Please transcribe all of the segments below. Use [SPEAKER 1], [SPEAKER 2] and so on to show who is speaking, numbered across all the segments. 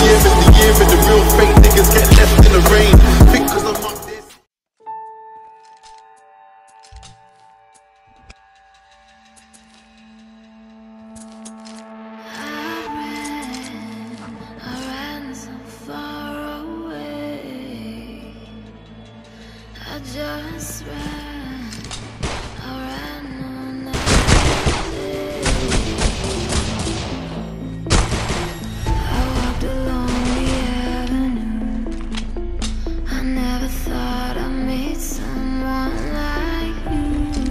[SPEAKER 1] the year, and the real fake niggas get left in the rain. Think 'cause I'm up this.
[SPEAKER 2] I ran so far away. I just ran, I ran all night. I walked along the avenue. I never thought I'd meet someone like you.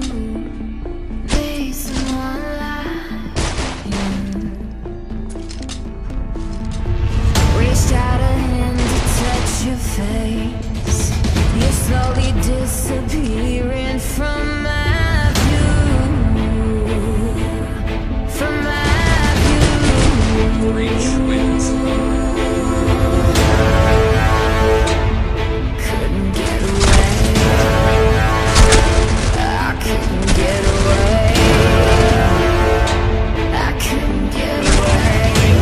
[SPEAKER 2] Meet someone like you. Reached out a hand to touch your face. You're slowly disappearing from my view. From my view. Reach wins. Couldn't get away. I couldn't get away. I couldn't get away.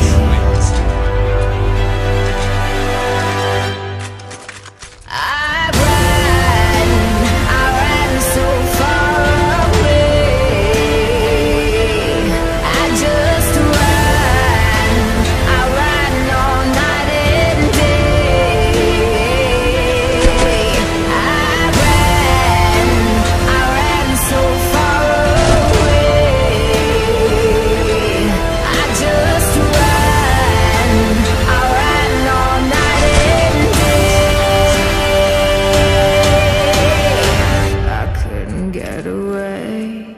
[SPEAKER 2] I ran so far away. I just ran, I ran all night and day. I ran so far away. I just ran, I ran all night and day. I couldn't get away.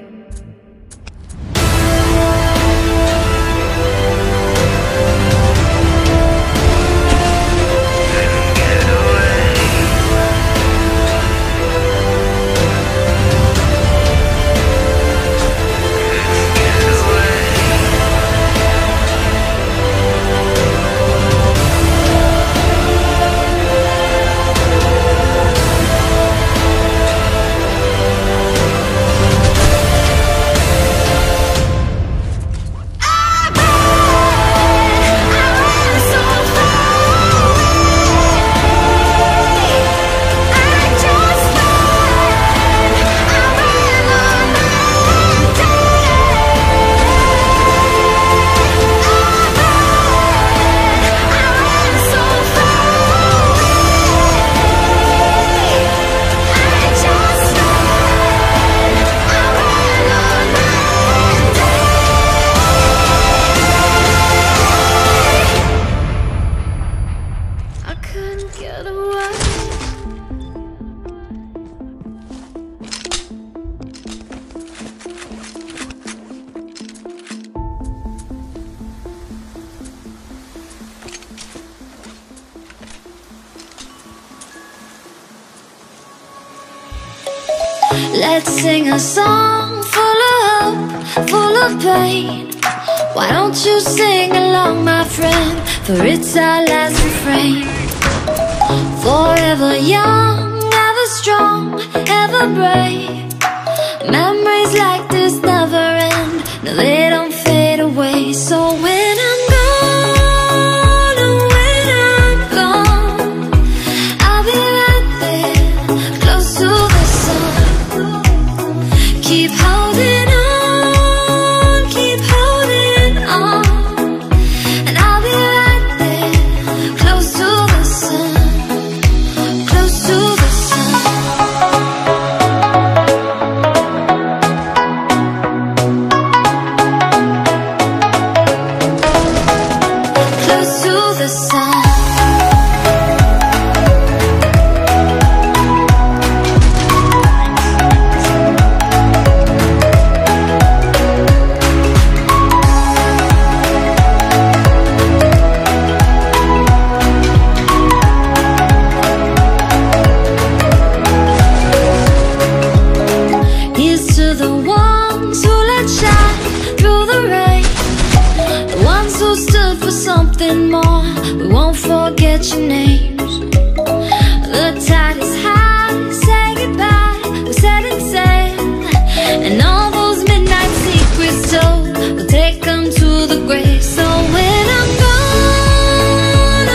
[SPEAKER 2] I couldn't get away. Let's sing a song full of hope, full of pain. Why don't you sing along, my friend? For it's our last refrain. Forever young, ever strong, ever brave. Memories like this never end. No, they don't fade away. So when I'm gone, oh, when I'm gone, I'll be right there, close to the sun. Keep holding on, keep holding on, and I'll be right there, close to the sun, close to the sun. Close to the sun. Here's to the ones who let shine through the rain, the ones who stood for something more. We won't forget your names. The tide is high, say goodbye, we're setting sail, and all those midnight secrets told, we'll take them to the grave. So when I'm gone,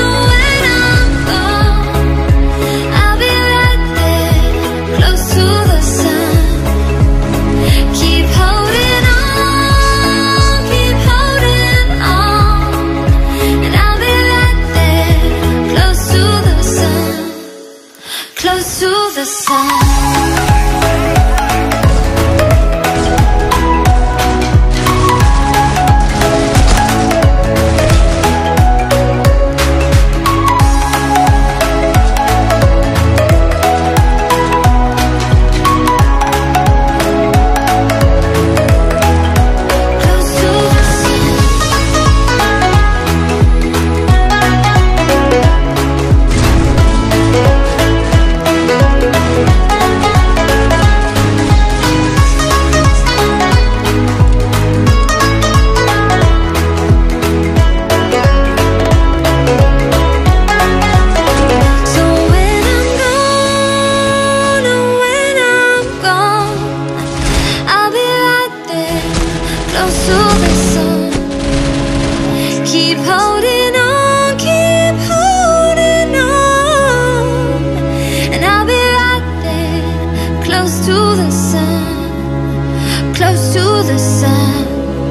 [SPEAKER 2] to the sun. Keep holding on, keep holding on, and I'll be right there, close to the sun, close to the sun.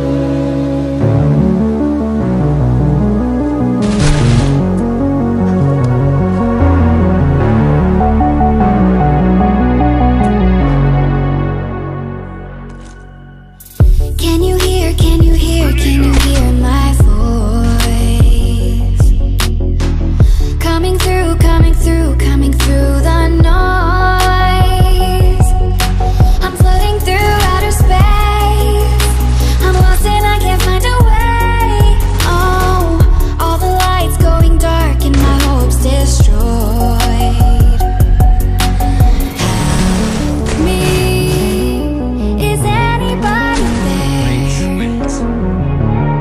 [SPEAKER 2] Can you hear, can you hear, can you hear my voice? Coming through, coming through, coming through the noise. I'm floating through outer space. I'm lost and I can't find a way. Oh, all the lights going dark and my hopes destroyed. Help me, is anybody there?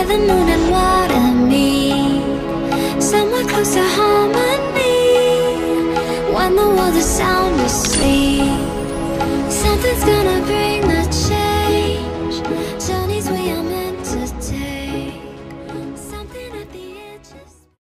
[SPEAKER 2] where the moon and water meet, somewhere close to harmony, when the world is sound asleep.